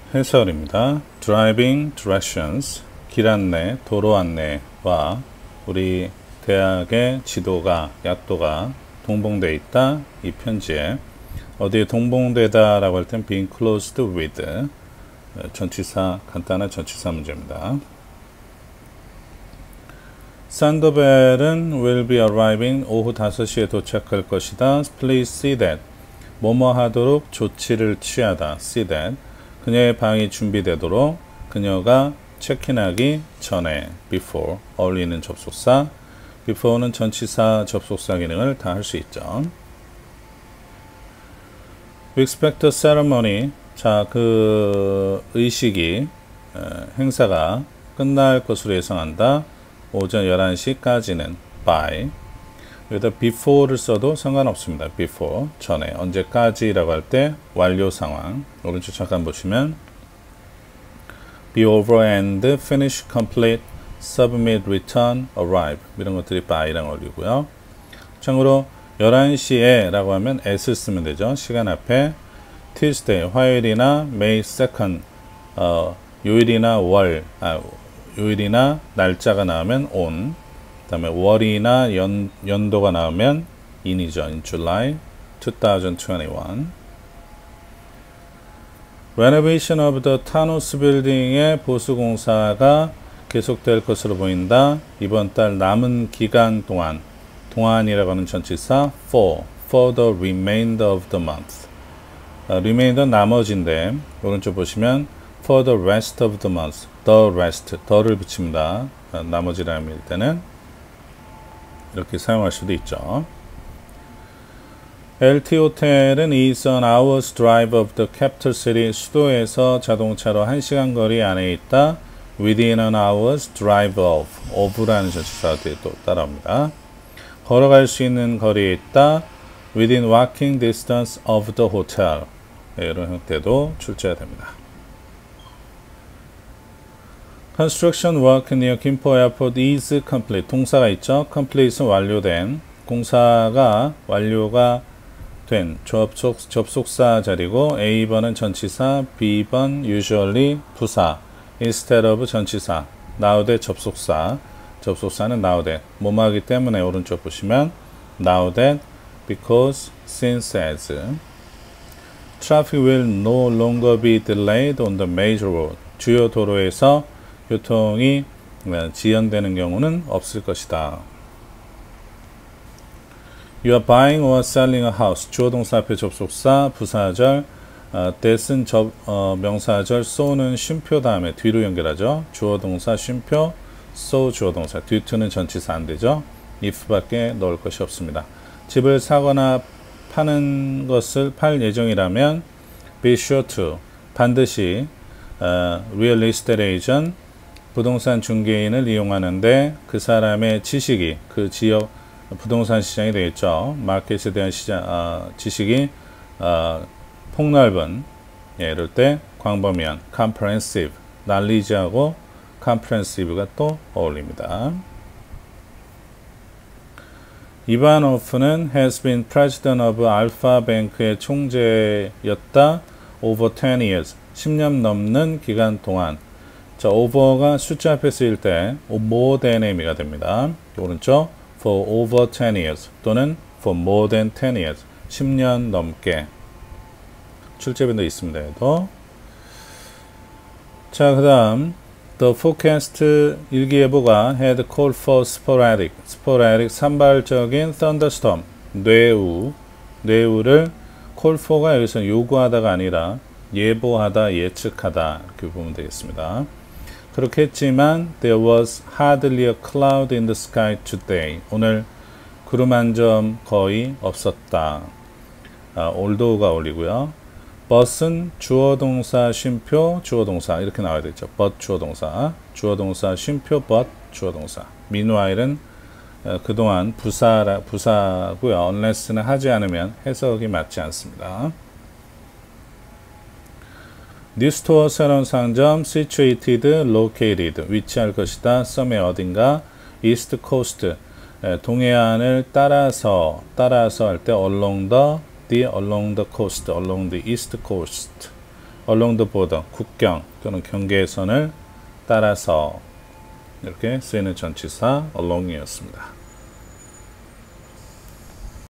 해설입니다. Driving directions, 길 안내, 도로 안내와 우리 대학의 지도가, 약도가 동봉되어 있다. 이 편지에 어디에 동봉되다 라고 할 땐 being closed with, 전치사, 간단한 전치사 문제입니다. 산더벨은 will be arriving, 오후 5시에 도착할 것이다. Please see that, 뭐뭐 하도록 조치를 취하다. See that, 그녀의 방이 준비되도록, 그녀가 체크인하기 전에. before, 어울리는 접속사. before는 전치사, 접속사 기능을 다 할 수 있죠. We expect a ceremony, 자, 그 의식이, 행사가 끝날 것으로 예상한다. 오전 11시까지는 by. 여기다 before를 써도 상관없습니다. before, 전에. 언제까지라고 할 때 완료 상황. 오른쪽 잠깐 보시면 be over and finish, complete, submit, return, arrive, 이런 것들이 by랑 어울리고요. 참고로 11시에 라고 하면 at을 쓰면 되죠. 시간 앞에 Tuesday, 화요일이나 May 2nd, 요일이나 요일이나 날짜가 나오면 on, 그 다음에 월이나 연도가 나오면 in이죠. in July 2021. Renovation of the Tanos Building의 보수공사가 계속될 것으로 보인다. 이번 달 남은 기간 동안, 동안이라고 하는 전치사 for the remainder of the month. remainder 나머지인데 오른쪽 보시면 for the rest of the month, the rest, the를 붙입니다. 나머지라는 할 때는 이렇게 사용할 수도 있죠. LT 호텔은 is an hour's drive of the capital city, 수도에서 자동차로 1시간 거리 안에 있다. within an hour's drive of라는 전치사가 또 따라옵니다. 걸어갈 수 있는 거리에 있다. within walking distance of the hotel, 이런 형태도 출제가 됩니다. Construction work near 김포 에어포트 is complete. 동사가 있죠. complete은 완료된, 공사가 완료가 된 접속사 자리고, A번은 전치사, B번 usually 부사, instead of 전치사, now that 접속사, 접속사는 now that, 뭐뭐하기 때문에 오른쪽 보시면 now that, because, since, as. Traffic will no longer be delayed on the major road. 주요 도로에서 교통이 지연되는 경우는 없을 것이다. You are buying or selling a house. 주어 동사 앞에 접속사, 부사절, that은 명사절, so는 쉼표 다음에 뒤로 연결하죠. 주어 동사 쉼표, so 주어 동사, due to는 전치사 안 되죠. if밖에 넣을 것이 없습니다. 집을 사거나 파는 것을 팔 예정이라면 be sure to, 반드시 real estate agent, 부동산 중개인을 이용하는데 그 사람의 지식이, 그 지역 부동산 시장이 되겠죠. 마켓에 대한 지식이 폭넓은, 이럴 때 광범위한, comprehensive, knowledge하고 comprehensive가 또 어울립니다. 이반 오프는 has been president of Alpha Bank의 총재였다. over 10 years, 10년 넘는 기간 동안. 자, over가 숫자 앞에 쓰일 때 more than의 의미가 됩니다. 오른쪽 for over 10 years 또는 for more than 10 years, 10년 넘게. 출제변도 있습니다. 얘도. 자, 그 다음 The forecast 일기예보가 had called for sporadic, 산발적인 thunderstorm, 뇌우를 call for가 여기서 요구하다가 아니라 예보하다, 예측하다, 이렇게 보면 되겠습니다. 그렇게 했지만 there was hardly a cloud in the sky today. 오늘 구름 한 점 거의 없었다. although가 어울리고요. but은 주어동사 쉼표, 주어동사 이렇게 나와야 되죠. but 주어동사, 주어동사 쉼표, but 주어동사. meanwhile은 그동안 부사고요. unless는 하지 않으면 해석이 맞지 않습니다. New store, 새로운 상점, situated, located, 위치할 것이다. somewhere 어딘가, east coast, 동해안을 따라서 할 때 along the coast, along the east coast, along the border, 국경 또는 경계선을 따라서 이렇게 쓰이는 전치사 along이었습니다.